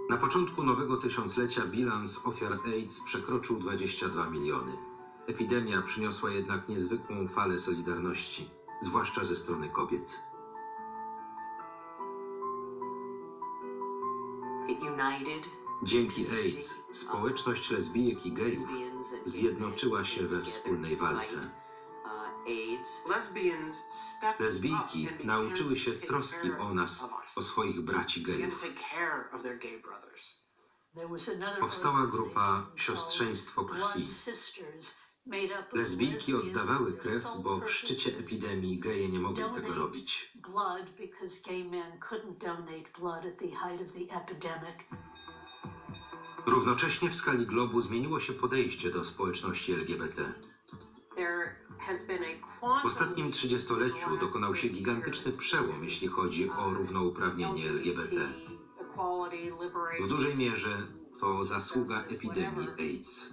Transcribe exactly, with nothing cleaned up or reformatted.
Na początku nowego tysiąclecia bilans ofiar AIDS przekroczył dwadzieścia dwa miliony. Epidemia przyniosła jednak niezwykłą falę solidarności, zwłaszcza ze strony kobiet. Dzięki AIDS społeczność lesbijek i gejów zjednoczyła się we wspólnej walce. Lesbijki nauczyły się troski o nas, o swoich braci gejów. Powstała grupa Siostrzeństwo Krwi. Lesbijki oddawały krew, bo w szczycie epidemii geje nie mogli tego robić. Równocześnie w skali globu zmieniło się podejście do społeczności L G B T. W ostatnim trzydziestoleciu dokonał się gigantyczny przełom, jeśli chodzi o równouprawnienie L G B T. W dużej mierze to zasługa epidemii AIDS.